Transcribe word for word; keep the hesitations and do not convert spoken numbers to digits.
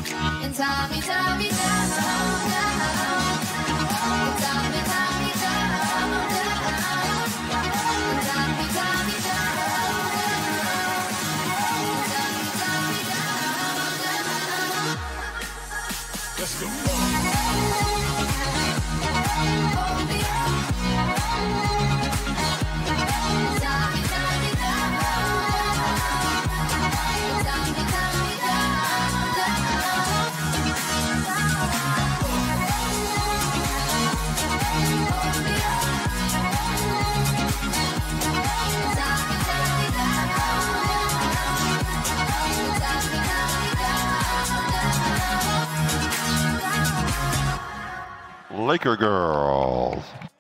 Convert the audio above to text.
And tie me, tie me down, down. And tie me, tie me down, down. And tie me, tie me down, down. And tie me, tie me down, down. Let's go. Hold me up. Tie me, tie me down, down. Tie me, tie me down, down. Hold me up. Tie me, tie me down, down. Tie me, tie me down, down. Laker girls.